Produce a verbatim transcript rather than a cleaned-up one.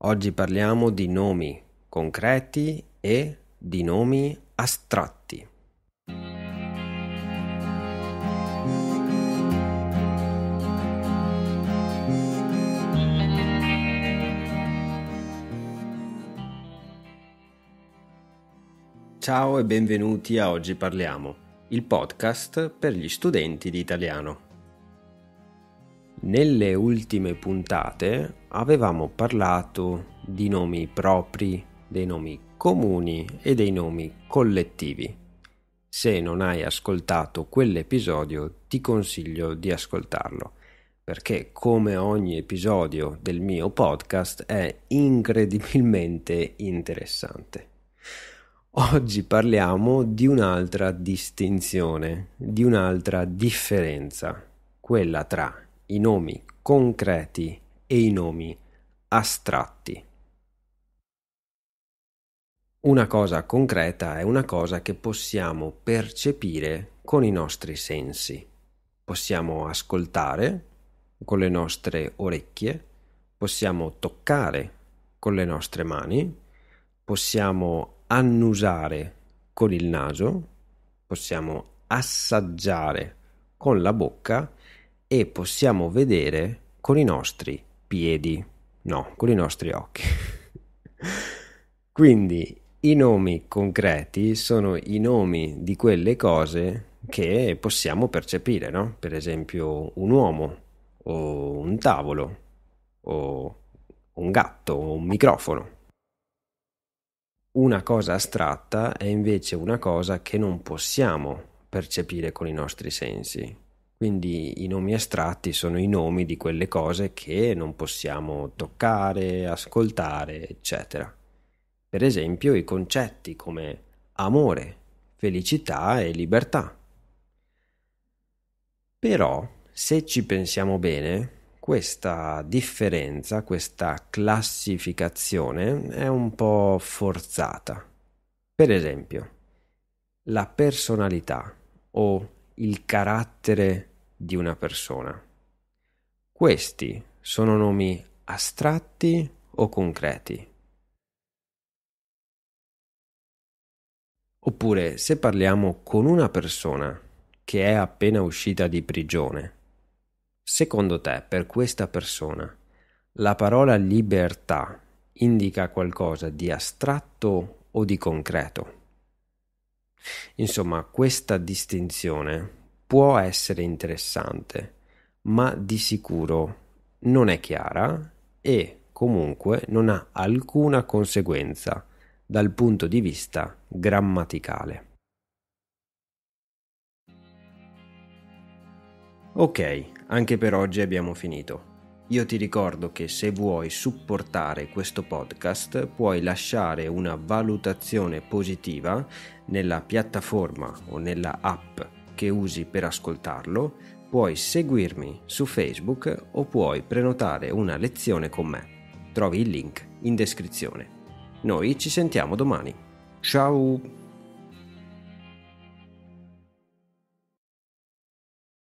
Oggi parliamo di nomi concreti e di nomi astratti. Ciao e benvenuti a Oggi Parliamo, il podcast per gli studenti di italiano. Nelle ultime puntate avevamo parlato di nomi propri, dei nomi comuni e dei nomi collettivi. Se non hai ascoltato quell'episodio, ti consiglio di ascoltarlo, perché come ogni episodio del mio podcast è incredibilmente interessante. Oggi parliamo di un'altra distinzione, di un'altra differenza, quella tra i nomi concreti e i nomi astratti. Una cosa concreta è una cosa che possiamo percepire con i nostri sensi. Possiamo ascoltare con le nostre orecchie, possiamo toccare con le nostre mani, possiamo annusare con il naso, possiamo assaggiare con la bocca e possiamo vedere con i nostri piedi, no, con i nostri occhi. Quindi i nomi concreti sono i nomi di quelle cose che possiamo percepire, no? Per esempio un uomo, o un tavolo, o un gatto, o un microfono. Una cosa astratta è invece una cosa che non possiamo percepire con i nostri sensi. Quindi i nomi astratti sono i nomi di quelle cose che non possiamo toccare, ascoltare, eccetera. Per esempio i concetti come amore, felicità e libertà. Però, se ci pensiamo bene, questa differenza, questa classificazione è un po' forzata. Per esempio, la personalità o il carattere di una persona. Questi sono nomi astratti o concreti? Oppure, se parliamo con una persona che è appena uscita di prigione, secondo te, per questa persona, la parola libertà indica qualcosa di astratto o di concreto? Insomma, questa distinzione può essere interessante, ma di sicuro non è chiara e comunque non ha alcuna conseguenza dal punto di vista grammaticale. Ok, anche per oggi abbiamo finito. Io ti ricordo che se vuoi supportare questo podcast puoi lasciare una valutazione positiva nella piattaforma o nella app che usi per ascoltarlo, puoi seguirmi su Facebook o puoi prenotare una lezione con me. Trovi il link in descrizione. Noi ci sentiamo domani. Ciao!